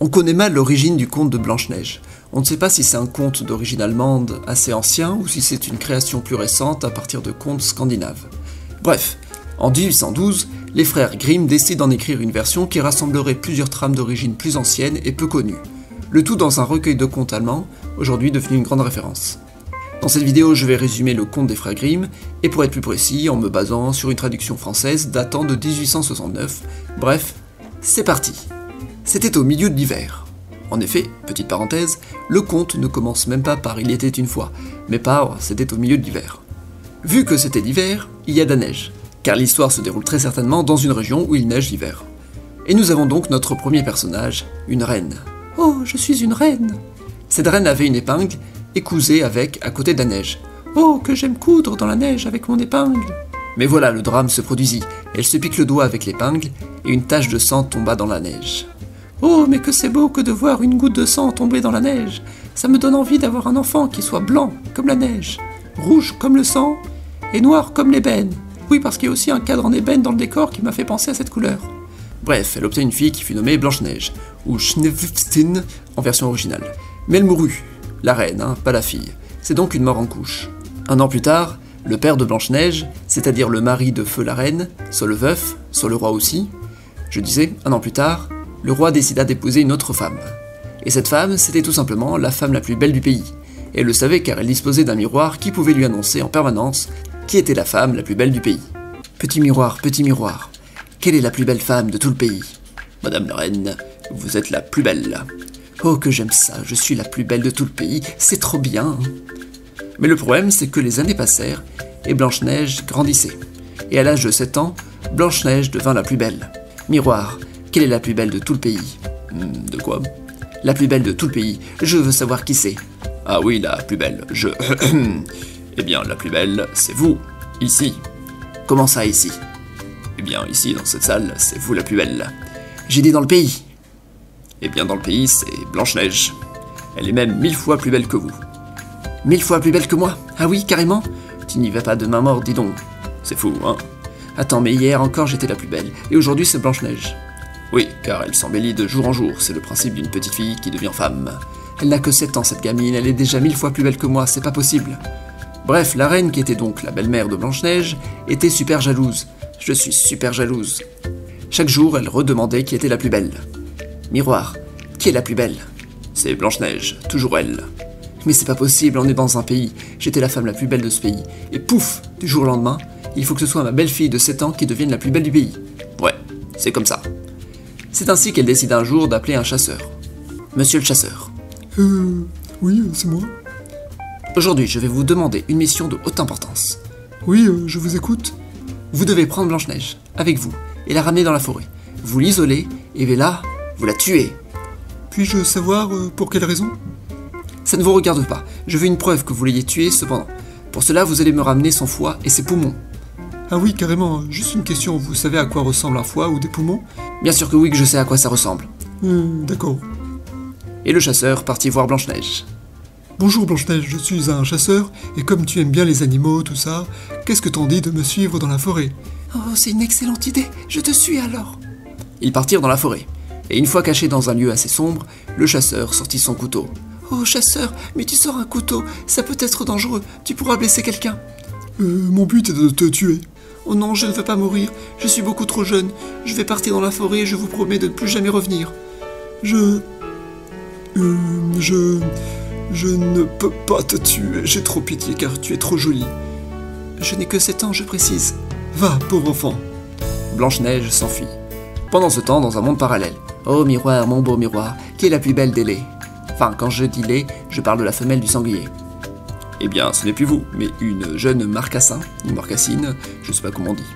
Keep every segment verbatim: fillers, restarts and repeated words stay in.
On connaît mal l'origine du conte de Blanche-Neige. On ne sait pas si c'est un conte d'origine allemande assez ancien ou si c'est une création plus récente à partir de contes scandinaves. Bref, en dix-huit cent douze, les frères Grimm décident d'en écrire une version qui rassemblerait plusieurs trames d'origine plus anciennes et peu connues. Le tout dans un recueil de contes allemands, aujourd'hui devenu une grande référence. Dans cette vidéo, je vais résumer le conte des frères Grimm, et pour être plus précis, en me basant sur une traduction française datant de dix-huit cent soixante-neuf. Bref, c'est parti. C'était au milieu de l'hiver. En effet, petite parenthèse, le conte ne commence même pas par « il était une fois », mais par « c'était au milieu de l'hiver ». Vu que c'était l'hiver, il y a de la neige, car l'histoire se déroule très certainement dans une région où il neige l'hiver. Et nous avons donc notre premier personnage, une reine. « Oh, je suis une reine !» Cette reine avait une épingle et cousait avec à côté de la neige. « Oh, que j'aime coudre dans la neige avec mon épingle !» Mais voilà, le drame se produisit. Elle se pique le doigt avec l'épingle et une tache de sang tomba dans la neige. « Oh, mais que c'est beau que de voir une goutte de sang tomber dans la neige. Ça me donne envie d'avoir un enfant qui soit blanc comme la neige, rouge comme le sang et noir comme l'ébène. Oui, parce qu'il y a aussi un cadre en ébène dans le décor qui m'a fait penser à cette couleur. » Bref, elle obtint une fille qui fut nommée Blanche-Neige, ou Schneewstin en version originale. Mais elle mourut. La reine, hein, pas la fille. C'est donc une mort en couche. Un an plus tard, le père de Blanche-Neige, c'est-à-dire le mari de Feu la reine, soit le veuf, soit le roi aussi, je disais, un an plus tard, le roi décida d'épouser une autre femme. Et cette femme, c'était tout simplement la femme la plus belle du pays. Et elle le savait car elle disposait d'un miroir qui pouvait lui annoncer en permanence qui était la femme la plus belle du pays. Petit miroir, petit miroir, quelle est la plus belle femme de tout le pays? Madame la reine, vous êtes la plus belle. Oh que j'aime ça, je suis la plus belle de tout le pays, c'est trop bien. Mais le problème, c'est que les années passèrent et Blanche-Neige grandissait. Et à l'âge de sept ans, Blanche-Neige devint la plus belle. Miroir, quelle est la plus belle de tout le pays? hmm, De quoi? La plus belle de tout le pays, je veux savoir qui c'est. Ah oui, la plus belle, je... Eh bien, la plus belle, c'est vous, ici. Comment ça, ici? Eh bien, ici, dans cette salle, c'est vous la plus belle. J'ai dit dans le pays. Eh bien, dans le pays, c'est Blanche-Neige. Elle est même mille fois plus belle que vous. Mille fois plus belle que moi? Ah oui, carrément? Tu n'y vas pas de main morte, dis donc. C'est fou, hein? Attends, mais hier encore, j'étais la plus belle, et aujourd'hui, c'est Blanche-Neige. Oui, car elle s'embellit de jour en jour, c'est le principe d'une petite fille qui devient femme. Elle n'a que sept ans, cette gamine, elle est déjà mille fois plus belle que moi, c'est pas possible. Bref, la reine, qui était donc la belle-mère de Blanche-Neige, était super jalouse. Je suis super jalouse. Chaque jour, elle redemandait qui était la plus belle. Miroir, qui est la plus belle? C'est Blanche-Neige, toujours elle. Mais c'est pas possible, on est dans un pays, j'étais la femme la plus belle de ce pays, et pouf, du jour au lendemain, il faut que ce soit ma belle-fille de sept ans qui devienne la plus belle du pays. Ouais, c'est comme ça. C'est ainsi qu'elle décida un jour d'appeler un chasseur. Monsieur le chasseur. Euh... Oui, euh, c'est moi. Aujourd'hui, je vais vous demander une mission de haute importance. Oui, euh, je vous écoute. Vous devez prendre Blanche-Neige, avec vous, et la ramener dans la forêt. Vous l'isolez, et là, vous la tuez. Puis-je savoir euh, pour quelle raison? Ça ne vous regarde pas, je veux une preuve que vous l'ayez tuée cependant. Pour cela, vous allez me ramener son foie et ses poumons. Ah oui, carrément, juste une question, vous savez à quoi ressemble un foie ou des poumons? Bien sûr que oui, que je sais à quoi ça ressemble. Euh, d'accord. Et le chasseur partit voir Blanche-Neige. Bonjour Blanche-Neige, je suis un chasseur, et comme tu aimes bien les animaux, tout ça, qu'est-ce que t'en dis de me suivre dans la forêt? Oh, c'est une excellente idée, je te suis alors. Ils partirent dans la forêt, et une fois cachés dans un lieu assez sombre, le chasseur sortit son couteau. Oh chasseur, mais tu sors un couteau, ça peut être dangereux, tu pourras blesser quelqu'un. Euh, mon but est de te tuer. Oh non, je ne veux pas mourir, je suis beaucoup trop jeune, je vais partir dans la forêt et je vous promets de ne plus jamais revenir. Je... Euh... Je... Je ne peux pas te tuer, j'ai trop pitié car tu es trop jolie. Je n'ai que sept ans, je précise. Va, pauvre enfant. Blanche-Neige s'enfuit. Pendant ce temps, dans un monde parallèle. Oh miroir, mon beau miroir, qui est la plus belle des laits? Enfin, quand je dis lait, je parle de la femelle du sanglier. Eh bien, ce n'est plus vous, mais une jeune marcassin, une marcassine, je sais pas comment on dit.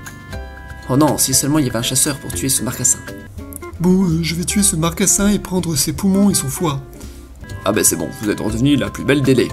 Oh non, si seulement il y avait un chasseur pour tuer ce marcassin. Bon, euh, je vais tuer ce marcassin et prendre ses poumons et son foie. Ah ben c'est bon, vous êtes redevenue la plus belle des laits.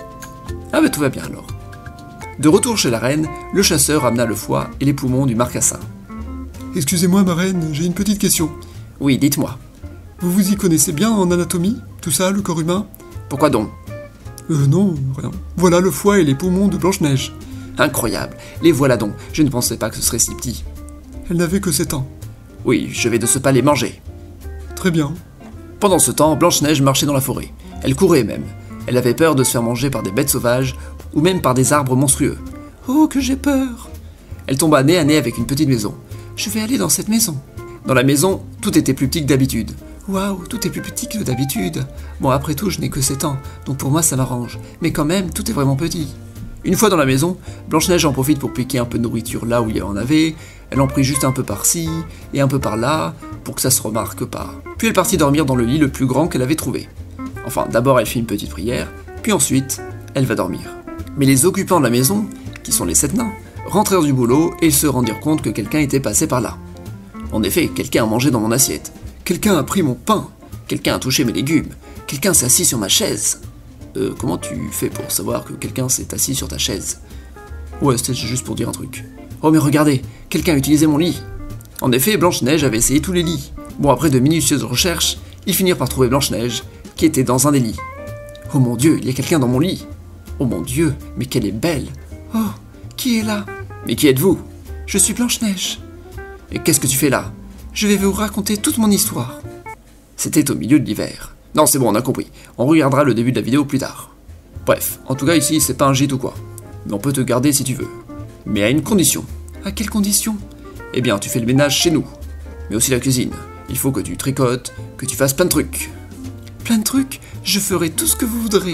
Ah ben tout va bien alors. De retour chez la reine, le chasseur amena le foie et les poumons du marcassin. Excusez-moi ma reine, j'ai une petite question. Oui, dites-moi. Vous vous y connaissez bien en anatomie? Tout ça, le corps humain? Pourquoi donc? Euh non, rien. Voilà le foie et les poumons de Blanche-Neige. Incroyable, les voilà donc, je ne pensais pas que ce serait si petit. Elle n'avait que sept ans. Oui, je vais de ce pas les manger. Très bien. Pendant ce temps, Blanche-Neige marchait dans la forêt. Elle courait même. Elle avait peur de se faire manger par des bêtes sauvages, ou même par des arbres monstrueux. Oh, que j'ai peur! Elle tomba nez à nez avec une petite maison. Je vais aller dans cette maison. Dans la maison, tout était plus petit que d'habitude. Waouh, tout est plus petit que d'habitude. Bon, après tout, je n'ai que sept ans, donc pour moi ça m'arrange. Mais quand même, tout est vraiment petit. Une fois dans la maison, Blanche-Neige en profite pour piquer un peu de nourriture là où il y en avait. Elle en prit juste un peu par-ci et un peu par-là, pour que ça se remarque pas. Puis elle partit dormir dans le lit le plus grand qu'elle avait trouvé. Enfin, d'abord elle fit une petite prière, puis ensuite, elle va dormir. Mais les occupants de la maison, qui sont les sept nains, rentrèrent du boulot et ils se rendirent compte que quelqu'un était passé par là. En effet, quelqu'un a mangé dans mon assiette. Quelqu'un a pris mon pain. Quelqu'un a touché mes légumes. Quelqu'un s'est assis sur ma chaise. Euh, comment tu fais pour savoir que quelqu'un s'est assis sur ta chaise? Ouais, c'était juste pour dire un truc. Oh mais regardez, quelqu'un a utilisé mon lit. En effet, Blanche-Neige avait essayé tous les lits. Bon, après de minutieuses recherches, ils finirent par trouver Blanche-Neige, qui était dans un des lits. Oh mon Dieu, il y a quelqu'un dans mon lit. Oh mon Dieu, mais qu'elle est belle. Oh, qui est là? Mais qui êtes-vous? Je suis Blanche-Neige. Et qu'est-ce que tu fais là? Je vais vous raconter toute mon histoire. C'était au milieu de l'hiver. Non, c'est bon, on a compris. On regardera le début de la vidéo plus tard. Bref, en tout cas ici, c'est pas un gîte ou quoi. Mais on peut te garder si tu veux. Mais à une condition. À quelle condition? Eh bien, tu fais le ménage chez nous. Mais aussi la cuisine. Il faut que tu tricotes, que tu fasses plein de trucs. Plein de trucs? Je ferai tout ce que vous voudrez.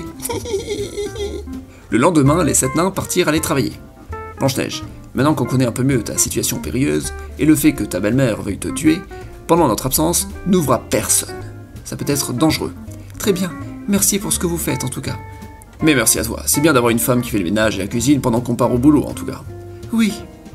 Le lendemain, les sept nains partirent aller travailler. Blanche-Neige, maintenant qu'on connaît un peu mieux ta situation périlleuse et le fait que ta belle-mère veuille te tuer, pendant notre absence, n'ouvre à personne. Ça peut être dangereux. Très bien, merci pour ce que vous faites en tout cas. Mais merci à toi, c'est bien d'avoir une femme qui fait le ménage et la cuisine pendant qu'on part au boulot en tout cas. Oui.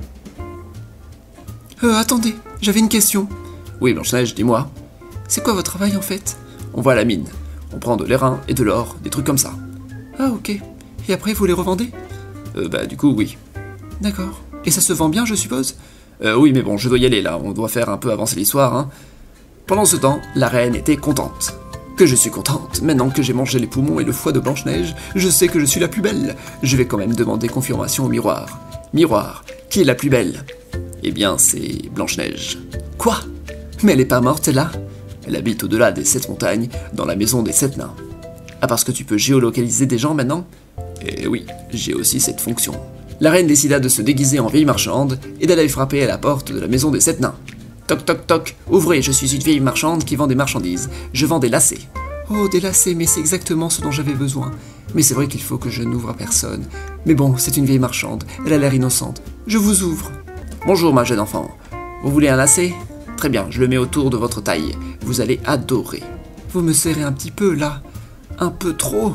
Euh, attendez, j'avais une question. Oui, Blanche-Neige, dis-moi. C'est quoi votre travail en fait? On va à la mine. On prend de l'airain et de l'or, des trucs comme ça. Ah ok. Et après vous les revendez? Euh, bah du coup, oui. D'accord. Et ça se vend bien, je suppose? Euh, oui, mais bon, je dois y aller là, on doit faire un peu avancer l'histoire, hein. Pendant ce temps, la reine était contente. Que je suis contente, maintenant que j'ai mangé les poumons et le foie de Blanche-Neige, je sais que je suis la plus belle. Je vais quand même demander confirmation au miroir. Miroir, qui est la plus belle? Eh bien, c'est Blanche-Neige. Quoi? Mais elle est pas morte, là? Elle habite au-delà des sept montagnes, dans la maison des sept nains. Ah, parce que tu peux géolocaliser des gens maintenant? Eh oui, j'ai aussi cette fonction. La reine décida de se déguiser en vieille marchande et d'aller frapper à la porte de la maison des sept nains. Toc toc toc, ouvrez, je suis une vieille marchande qui vend des marchandises. Je vends des lacets. Oh, des lacets, mais c'est exactement ce dont j'avais besoin. Mais c'est vrai qu'il faut que je n'ouvre à personne. Mais bon, c'est une vieille marchande, elle a l'air innocente. Je vous ouvre. Bonjour ma jeune enfant. Vous voulez un lacet? Très bien, je le mets autour de votre taille. Vous allez adorer. Vous me serrez un petit peu, là. Un peu trop.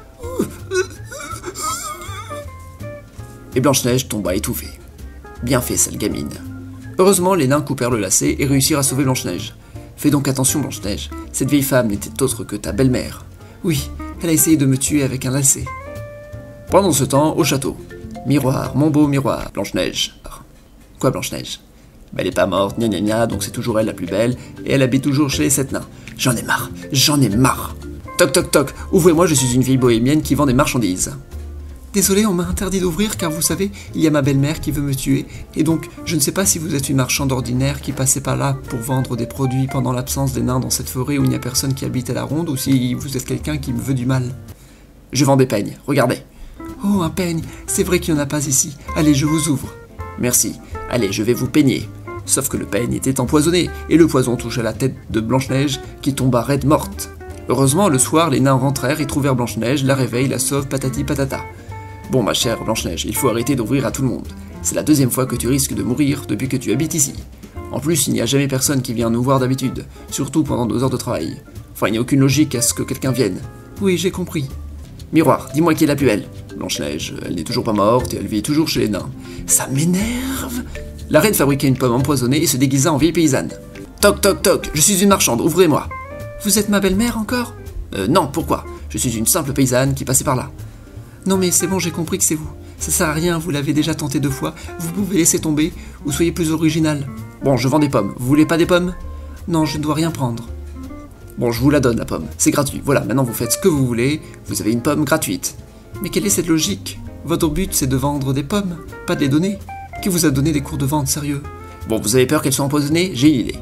Et Blanche-Neige tomba étouffée. Bien fait, sale gamine. Heureusement, les nains coupèrent le lacet et réussirent à sauver Blanche-Neige. Fais donc attention, Blanche-Neige. Cette vieille femme n'était autre que ta belle-mère. Oui, elle a essayé de me tuer avec un lacet. Pendant ce temps, au château. Miroir, mon beau miroir, Blanche-Neige. Quoi, Blanche-Neige? Bah, elle est pas morte, gna gna gna, donc c'est toujours elle la plus belle, et elle habite toujours chez les sept nains. J'en ai marre, j'en ai marre. Toc toc toc, ouvrez-moi, je suis une vieille bohémienne qui vend des marchandises. Désolé, on m'a interdit d'ouvrir car vous savez, il y a ma belle-mère qui veut me tuer, et donc je ne sais pas si vous êtes une marchande ordinaire qui passait par là pour vendre des produits pendant l'absence des nains dans cette forêt où il n'y a personne qui habite à la ronde, ou si vous êtes quelqu'un qui me veut du mal. Je vends des peignes, regardez. Oh, un peigne, c'est vrai qu'il n'y en a pas ici. Allez, je vous ouvre. Merci, allez, je vais vous peigner. Sauf que le peigne était empoisonné, et le poison toucha la tête de Blanche-Neige qui tomba raide morte. Heureusement, le soir, les nains rentrèrent et trouvèrent Blanche-Neige, la réveillent, la sauvent, patati patata. Bon, ma chère Blanche-Neige, il faut arrêter d'ouvrir à tout le monde. C'est la deuxième fois que tu risques de mourir depuis que tu habites ici. En plus, il n'y a jamais personne qui vient nous voir d'habitude, surtout pendant nos heures de travail. Enfin, il n'y a aucune logique à ce que quelqu'un vienne. Oui, j'ai compris. Miroir, dis-moi qui est la plus belle. Blanche-Neige, elle n'est toujours pas morte et elle vit toujours chez les nains. Ça m'énerve. La reine fabriquait une pomme empoisonnée et se déguisa en vieille paysanne. Toc toc toc, je suis une marchande, ouvrez-moi. Vous êtes ma belle-mère encore? Euh, non, pourquoi? Je suis une simple paysanne qui passait par là. Non mais c'est bon, j'ai compris que c'est vous. Ça sert à rien, vous l'avez déjà tenté deux fois, vous pouvez laisser tomber, ou soyez plus original. Bon, je vends des pommes, vous voulez pas des pommes? Non, je ne dois rien prendre. Bon, je vous la donne la pomme, c'est gratuit, voilà, maintenant vous faites ce que vous voulez, vous avez une pomme gratuite. Mais quelle est cette logique? Votre but c'est de vendre des pommes, pas de les donner. Qui vous a donné des cours de vente sérieux? Bon, vous avez peur qu'elles soient empoisonnées? J'ai une idée.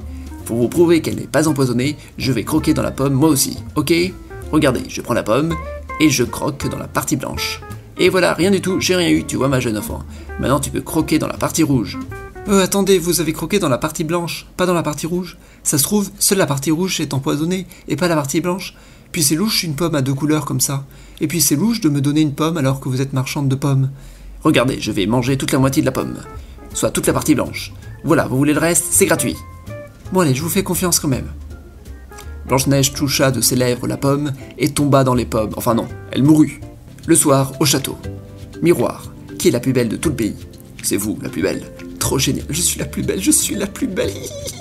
Pour vous prouver qu'elle n'est pas empoisonnée, je vais croquer dans la pomme moi aussi, ok? Regardez, je prends la pomme et je croque dans la partie blanche. Et voilà, rien du tout, j'ai rien eu, tu vois ma jeune enfant. Maintenant tu peux croquer dans la partie rouge. Euh, attendez, vous avez croqué dans la partie blanche, pas dans la partie rouge. Ça se trouve, seule la partie rouge est empoisonnée, et pas la partie blanche. Puis c'est louche une pomme à deux couleurs comme ça. Et puis c'est louche de me donner une pomme alors que vous êtes marchande de pommes. Regardez, je vais manger toute la moitié de la pomme. Soit toute la partie blanche. Voilà, vous voulez le reste, c'est gratuit. Bon allez, je vous fais confiance quand même. Blanche-Neige toucha de ses lèvres la pomme et tomba dans les pommes. Enfin non, elle mourut. Le soir, au château. Miroir, qui est la plus belle de tout le pays? C'est vous, la plus belle. Trop génial, je suis la plus belle, je suis la plus belle.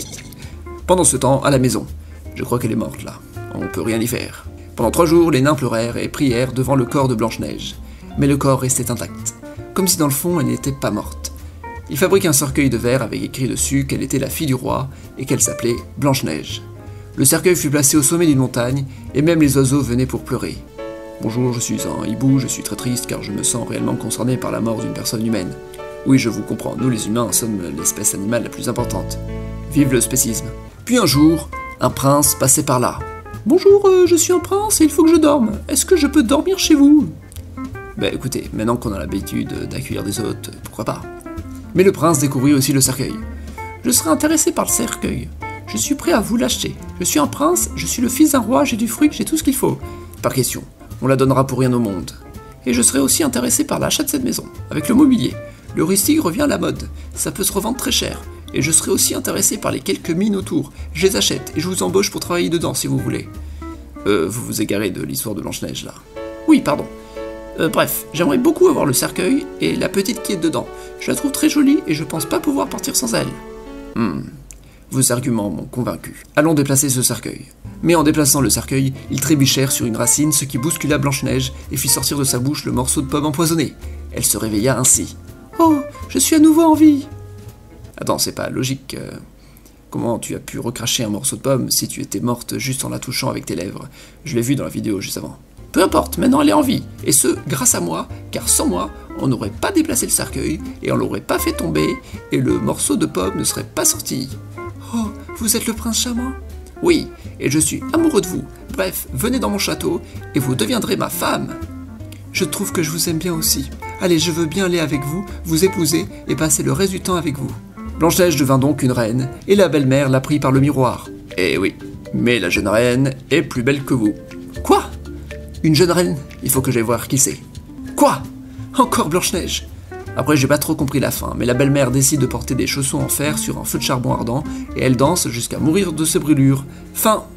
Pendant ce temps, à la maison. Je crois qu'elle est morte là. On peut rien y faire. Pendant trois jours, les nains pleurèrent et prièrent devant le corps de Blanche-Neige. Mais le corps restait intact. Comme si dans le fond, elle n'était pas morte. Ils fabriquent un cercueil de verre avec écrit dessus qu'elle était la fille du roi et qu'elle s'appelait Blanche-Neige. Le cercueil fut placé au sommet d'une montagne et même les oiseaux venaient pour pleurer. Bonjour, je suis un hibou, je suis très triste car je me sens réellement concerné par la mort d'une personne humaine. Oui, je vous comprends, nous les humains sommes l'espèce animale la plus importante. Vive le spécisme. Puis un jour, un prince passait par là. Bonjour, euh, je suis un prince et il faut que je dorme. Est-ce que je peux dormir chez vous? Bah écoutez, maintenant qu'on a l'habitude d'accueillir des hôtes, pourquoi pas? Mais le prince découvrit aussi le cercueil. Je serais intéressé par le cercueil. Je suis prêt à vous l'acheter. Je suis un prince, je suis le fils d'un roi, j'ai du fruit, j'ai tout ce qu'il faut. Par question, on la donnera pour rien au monde. Et je serais aussi intéressé par l'achat de cette maison, avec le mobilier. Le rustique revient à la mode, ça peut se revendre très cher. Et je serais aussi intéressé par les quelques mines autour. Je les achète et je vous embauche pour travailler dedans si vous voulez. Euh, vous vous égarez de l'histoire de Blanche-Neige là. Oui, pardon. Euh, bref, j'aimerais beaucoup avoir le cercueil et la petite qui est dedans. Je la trouve très jolie et je pense pas pouvoir partir sans elle. Hmm. Vos arguments m'ont convaincu. Allons déplacer ce cercueil. Mais en déplaçant le cercueil, ils trébuchèrent sur une racine, ce qui bouscula Blanche-Neige et fit sortir de sa bouche le morceau de pomme empoisonné. Elle se réveilla ainsi. Oh, je suis à nouveau en vie. Attends, c'est pas logique. Euh... Comment tu as pu recracher un morceau de pomme si tu étais morte juste en la touchant avec tes lèvres? Je l'ai vu dans la vidéo juste avant. Peu importe, maintenant elle est en vie. Et ce, grâce à moi, car sans moi, on n'aurait pas déplacé le cercueil et on l'aurait pas fait tomber et le morceau de pomme ne serait pas sorti. Oh, vous êtes le prince charmant? Oui, et je suis amoureux de vous. Bref, venez dans mon château et vous deviendrez ma femme. Je trouve que je vous aime bien aussi. Allez, je veux bien aller avec vous, vous épouser et passer le reste du temps avec vous. Blanche-Neige devint donc une reine, et la belle-mère la prit par le miroir. Eh oui, mais la jeune reine est plus belle que vous. Quoi? Une jeune reine? Il faut que j'aille voir qui c'est. Quoi? Encore Blanche-Neige? Après, j'ai pas trop compris la fin, mais la belle-mère décide de porter des chaussons en fer sur un feu de charbon ardent, et elle danse jusqu'à mourir de ses brûlures. Fin.